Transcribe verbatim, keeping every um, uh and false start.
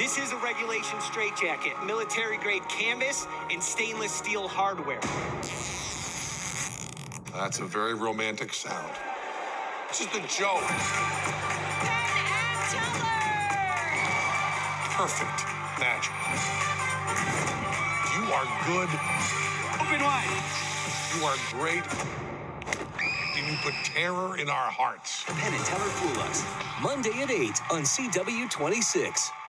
This is a regulation straitjacket, military-grade canvas and stainless steel hardware. That's a very romantic sound. This is the joke. Penn and Teller! Perfect magic. You are good. Open wide. You are great. And you put terror in our hearts. Penn and Teller Fool Us. Monday at eight on C W twenty-six.